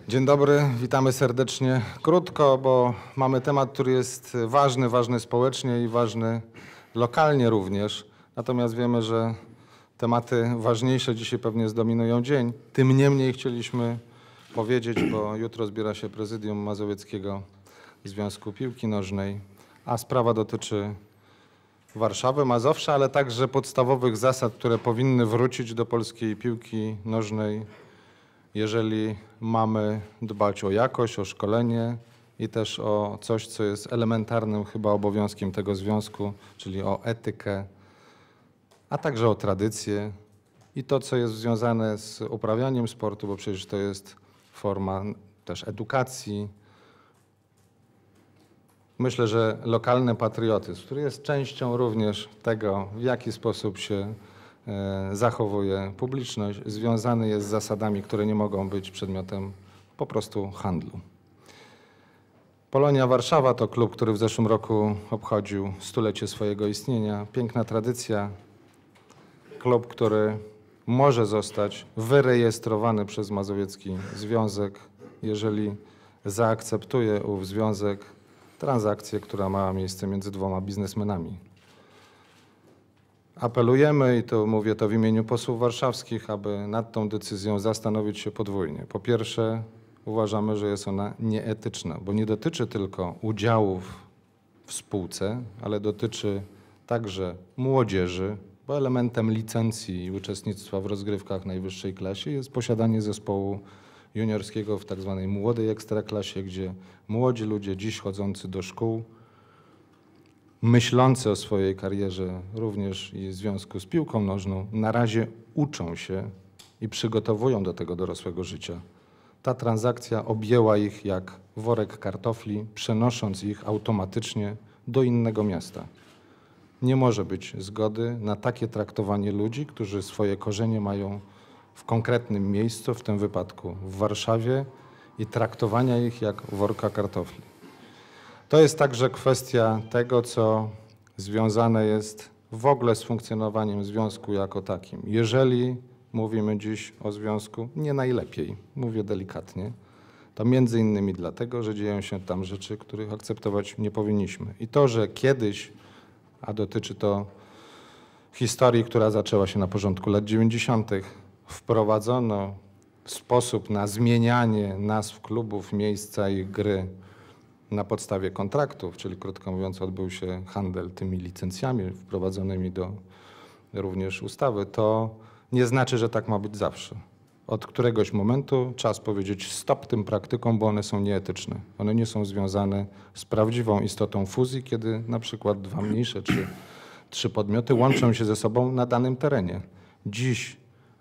Dzień dobry, witamy serdecznie. Krótko, bo mamy temat, który jest ważny społecznie i ważny lokalnie również. Natomiast wiemy, że tematy ważniejsze dzisiaj pewnie zdominują dzień. Tym niemniej chcieliśmy powiedzieć, bo jutro zbiera się prezydium Mazowieckiego Związku Piłki Nożnej, a sprawa dotyczy Warszawy, Mazowsza, ale także podstawowych zasad, które powinny wrócić do polskiej piłki nożnej, jeżeli mamy dbać o jakość, o szkolenie i też o coś, co jest elementarnym chyba obowiązkiem tego związku, czyli o etykę, a także o tradycję i to, co jest związane z uprawianiem sportu, bo przecież to jest forma też edukacji. Myślę, że lokalny patriotyzm, który jest częścią również tego, w jaki sposób się zachowuje publiczność, związany jest z zasadami, które nie mogą być przedmiotem po prostu handlu. Polonia Warszawa to klub, który w zeszłym roku obchodził stulecie swojego istnienia. Piękna tradycja. Klub, który może zostać wyrejestrowany przez Mazowiecki Związek, jeżeli zaakceptuje ów związek transakcję, która ma miejsce między dwoma biznesmenami. Apelujemy, i to mówię to w imieniu posłów warszawskich, aby nad tą decyzją zastanowić się podwójnie. Po pierwsze, uważamy, że jest ona nieetyczna, bo nie dotyczy tylko udziałów w spółce, ale dotyczy także młodzieży, bo elementem licencji i uczestnictwa w rozgrywkach najwyższej klasie jest posiadanie zespołu juniorskiego w tak zwanej młodej ekstraklasie, gdzie młodzi ludzie dziś chodzący do szkół, myślący o swojej karierze również i w związku z piłką nożną, na razie uczą się i przygotowują do tego dorosłego życia. Ta transakcja objęła ich jak worek kartofli, przenosząc ich automatycznie do innego miasta. Nie może być zgody na takie traktowanie ludzi, którzy swoje korzenie mają w konkretnym miejscu, w tym wypadku w Warszawie, i traktowania ich jak worka kartofli. To jest także kwestia tego, co związane jest w ogóle z funkcjonowaniem związku jako takim. Jeżeli mówimy dziś o związku, nie najlepiej, mówię delikatnie, to między innymi dlatego, że dzieją się tam rzeczy, których akceptować nie powinniśmy. I to, że kiedyś, a dotyczy to historii, która zaczęła się na początku lat 90., wprowadzono sposób na zmienianie nazw klubów, miejsca ich gry na podstawie kontraktów, czyli krótko mówiąc odbył się handel tymi licencjami wprowadzonymi do również ustawy, to nie znaczy, że tak ma być zawsze. Od któregoś momentu czas powiedzieć stop tym praktykom, bo one są nieetyczne. One nie są związane z prawdziwą istotą fuzji, kiedy na przykład dwa mniejsze czy trzy podmioty łączą się ze sobą na danym terenie. Dziś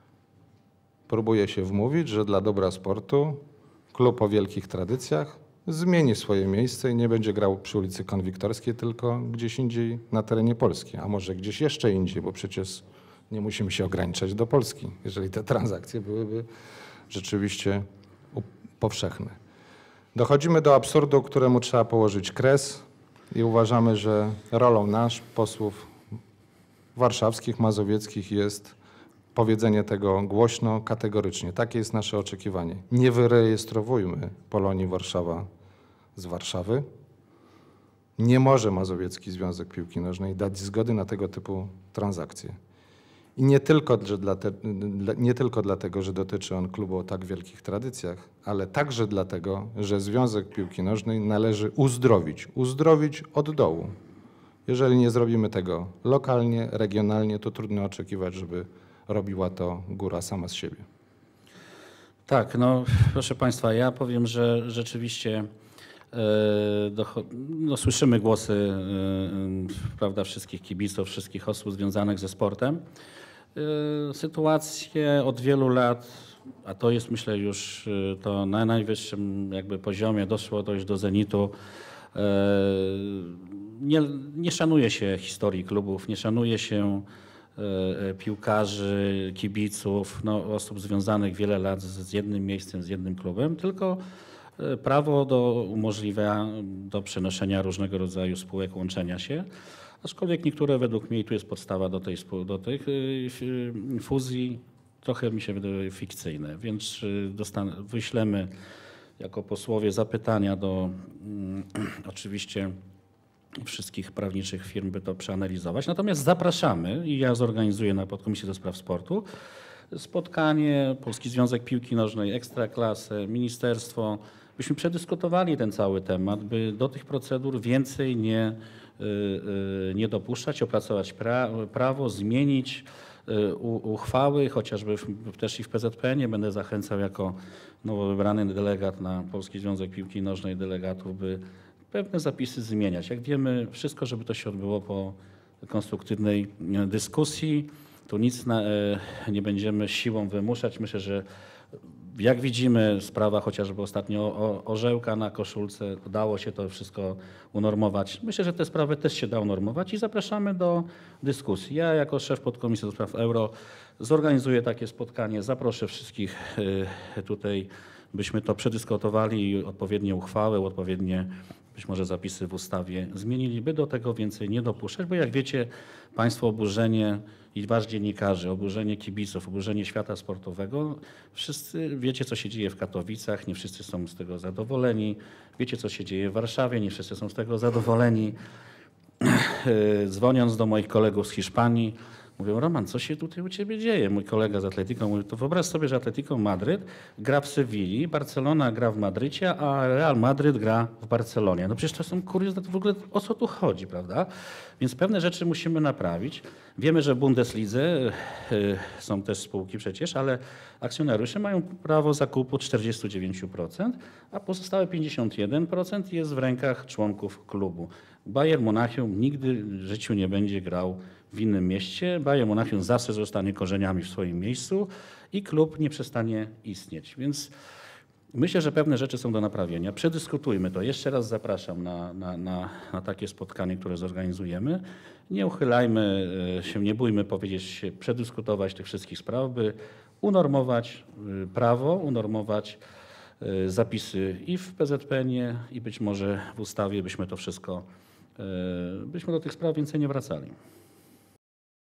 próbuje się wmówić, że dla dobra sportu klub o wielkich tradycjach zmieni swoje miejsce i nie będzie grał przy ulicy Konwiktorskiej, tylko gdzieś indziej na terenie Polski, a może gdzieś jeszcze indziej, bo przecież nie musimy się ograniczać do Polski, jeżeli te transakcje byłyby rzeczywiście powszechne. Dochodzimy do absurdu, któremu trzeba położyć kres i uważamy, że rolą posłów warszawskich, mazowieckich jest powiedzenie tego głośno, kategorycznie. Takie jest nasze oczekiwanie. Nie wyrejestrowujmy Polonii Warszawa z Warszawy. Nie może Mazowiecki Związek Piłki Nożnej dać zgody na tego typu transakcje. I nie tylko dlatego, że dotyczy on klubu o tak wielkich tradycjach, ale także dlatego, że Związek Piłki Nożnej należy uzdrowić od dołu. Jeżeli nie zrobimy tego lokalnie, regionalnie, to trudno oczekiwać, żeby robiła to góra sama z siebie. Tak, no proszę Państwa, ja powiem, że rzeczywiście słyszymy głosy prawda, wszystkich kibiców, wszystkich osób związanych ze sportem. Sytuacje od wielu lat, a to jest myślę już to na najwyższym jakby poziomie, doszło to już do zenitu. Nie szanuje się historii klubów, nie szanuje się piłkarzy, kibiców, osób związanych wiele lat z jednym miejscem, z jednym klubem, tylko prawo umożliwia do przenoszenia różnego rodzaju spółek, łączenia się, aczkolwiek niektóre według mnie, i tu jest podstawa do tych fuzji, trochę mi się wydaje fikcyjne, więc wyślemy jako posłowie zapytania do oczywiście wszystkich prawniczych firm, by to przeanalizować. Natomiast zapraszamy i ja zorganizuję na podkomisji do spraw sportu spotkanie, Polski Związek Piłki Nożnej, Ekstraklasę, ministerstwo, byśmy przedyskutowali ten cały temat, by do tych procedur więcej nie dopuszczać, opracować prawo, zmienić uchwały, chociażby też i w PZPN-ie będę zachęcał jako nowo wybrany delegat na Polski Związek Piłki Nożnej delegatów, by pewne zapisy zmieniać. Jak wiemy, wszystko, żeby to się odbyło po konstruktywnej dyskusji. Tu nic nie będziemy siłą wymuszać. Myślę, że jak widzimy, sprawa chociażby ostatnio orzełka na koszulce, udało się to wszystko unormować. Myślę, że te sprawy też się da unormować i zapraszamy do dyskusji. Ja jako szef podkomisji do spraw euro zorganizuję takie spotkanie, zaproszę wszystkich tutaj, byśmy to przedyskutowali i odpowiednie uchwały, odpowiednie być może zapisy w ustawie zmienili, by do tego więcej nie dopuszczać, bo jak wiecie Państwo, oburzenie i wasz dziennikarze, oburzenie kibiców, oburzenie świata sportowego, wszyscy wiecie, co się dzieje w Katowicach, nie wszyscy są z tego zadowoleni, wiecie, co się dzieje w Warszawie, nie wszyscy są z tego zadowoleni. Dzwoniąc do moich kolegów z Hiszpanii, mówią: Roman, co się tutaj u ciebie dzieje? Mój kolega z Atletico mówi: to wyobraź sobie, że Atletico Madryt gra w Sewilli, Barcelona gra w Madrycie, a Real Madryt gra w Barcelonie. No przecież to są kuriozne, w ogóle o co tu chodzi, prawda? Więc pewne rzeczy musimy naprawić. Wiemy, że w Bundeslidze są też spółki przecież, ale akcjonariusze mają prawo zakupu 49%, a pozostałe 51% jest w rękach członków klubu. Bayern Monachium nigdy w życiu nie będzie grał w innym mieście. Bayern Monachium zawsze zostanie korzeniami w swoim miejscu i klub nie przestanie istnieć. Więc myślę, że pewne rzeczy są do naprawienia. Przedyskutujmy to. Jeszcze raz zapraszam na takie spotkanie, które zorganizujemy. Nie uchylajmy się, nie bójmy powiedzieć się, przedyskutować tych wszystkich spraw, by unormować prawo, unormować zapisy i w PZPN-ie, i być może w ustawie, byśmy to wszystko, byśmy do tych spraw więcej nie wracali.